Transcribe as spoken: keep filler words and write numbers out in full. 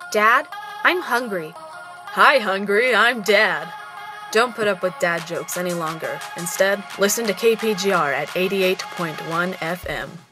Dad, I'm hungry. Hi, hungry, I'm Dad. Don't put up with dad jokes any longer. Instead, listen to K P G R at eighty-eight point one F M.